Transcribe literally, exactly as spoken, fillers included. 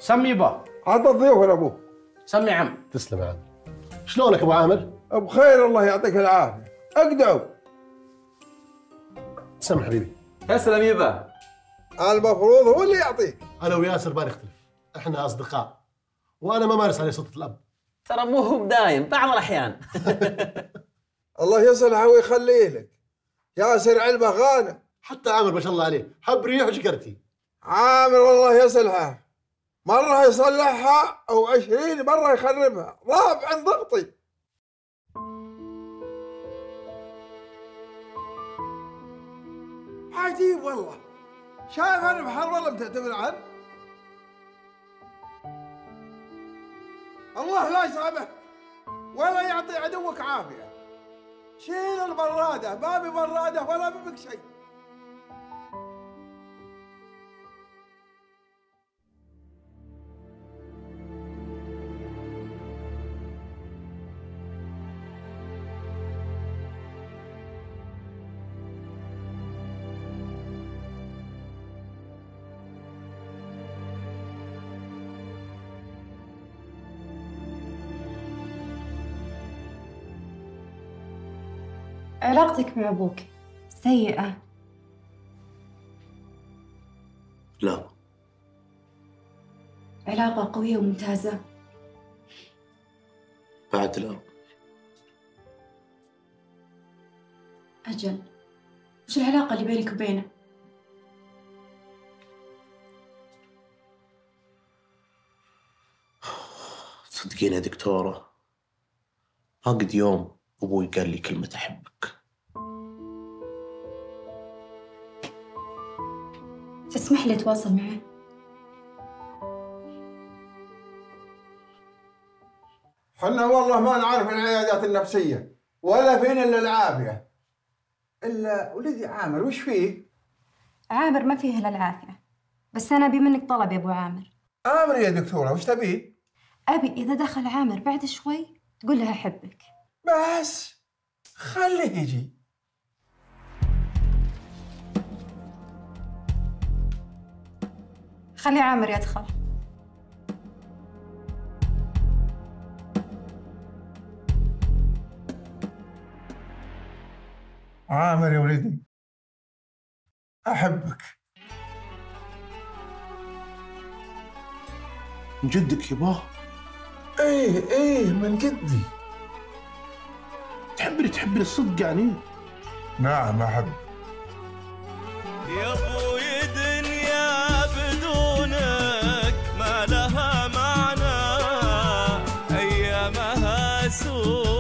سمي يبا. عاد الضيوف يا ابوه. سمي يا عم. تسلم يا عم. شلونك ابو عامر؟ بخير الله يعطيك العافيه. اقدعوا. تسلم حبيبي. تسلم يبا. المفروض هو اللي يعطيك. انا وياسر ما نختلف، احنا اصدقاء وانا ما مارس عليه سلطه الاب. ترى مو هو بدايم بعض الاحيان. الله يصلحه ويخليه لك. ياسر علبه غانم. حتى عامر ما شاء الله عليه حب ريح وشكرتي. عامر والله يصلحه، مره يصلحها او عشرين مره يخربها، ضاب عن ضغطي. عجيب والله، شايف انا بحر والله بتعتبر عنه. الله لا يسامحك ولا يعطي عدوك عافيه. شيل البراده، ما بي براده ولا بك شيء. علاقتك مع أبوك سيئة؟ لا. علاقة قوية وممتازة؟ بعد لا. أجل، وش العلاقة اللي بينك وبينه؟ صدقين يا دكتورة، ما قد يوم أبوي قال لي كلمة أحبك. تسمح لي أتواصل معه؟ حنا والله ما نعرف العيادات النفسية ولا فينا إلا العافية. إلا ولدي عامر وش فيه؟ عامر ما فيه إلا العافية، بس أنا أبي منك طلب يا أبو عامر. آمر يا دكتورة، وش تبين؟ أبي إذا دخل عامر بعد شوي تقول له أحبك. بس خليه يجي. خلي عامر يدخل. عامر يا ولدي أحبك. من جدك يباه؟ إيه إيه من جدي. تحبني تحبني الصدق يعني؟ نعم أحب. يا ابوي دنيا بدونك ما لها معنى، ايامها سوء